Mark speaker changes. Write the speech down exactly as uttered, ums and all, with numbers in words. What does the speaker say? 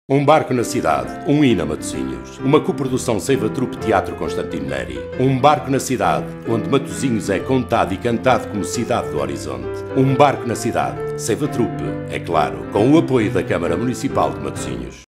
Speaker 1: Um barco na cidade, um hino a Matosinhos. Uma coprodução Seiva Trupe Teatro Constantino Neri. Um barco na cidade, onde Matosinhos é contado e cantado como cidade do horizonte. Um barco na cidade, Seiva Trupe, é claro, com o apoio da Câmara Municipal de Matosinhos.